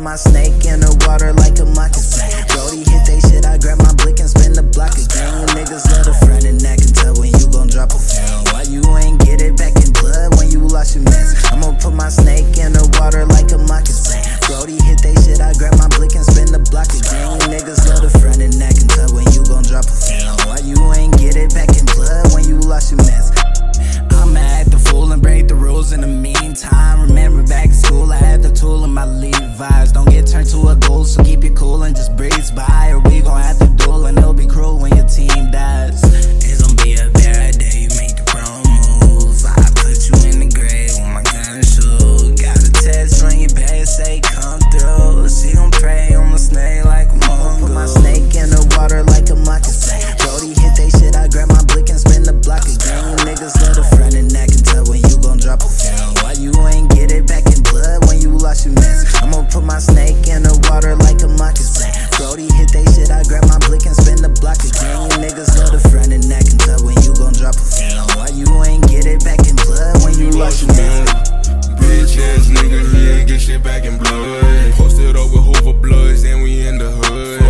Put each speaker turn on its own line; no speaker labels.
my snake in the water like a moccasin. Brody hit they shit, I grab my blick and spin the block again. You niggas love a friend and I can tell when you gon' drop a fan. Why you ain't get it back in blood when you lost your mess? I'ma put my snake in the water like a moccasin. Brody hit they shit, I grab my blick and spin the block again. You niggas love a friend and I can tell when you gon' drop a fan. Why you ain't get it back in blood when you lost your mess? I'ma act the fool and break the rules in the meantime. Remember back in school, I had the tool in my Levi's. Don't get turned to a goal, so keep it cool and just breeze by, or we gon' have to duel and it'll be cruel when your team dies. It's gon' be a bad day, you make the wrong move. I put you in the grave with my gun and shoe. Got a text from your bed, say come through. She gon' pray on my snake like a mongoose. Put my snake in the water like a moccasin. Brody hit they shit, I grab my blick and spin the block again. You niggas love a friend and I can tell when you gon' drop a fan. Why you ain't get it back in blood when you lost your mess? I'ma put my snake in the water like a moccasin. Brody hit they shit, I grab my blick and spin the block again. You niggas love a friend and I can tell when you gon' drop a fan. Why you ain't get it back in blood when you lost your mess?
Bitch ass nigga, he ain't get shit back in blood. Posted over Hoover Bloods, and we in the hood.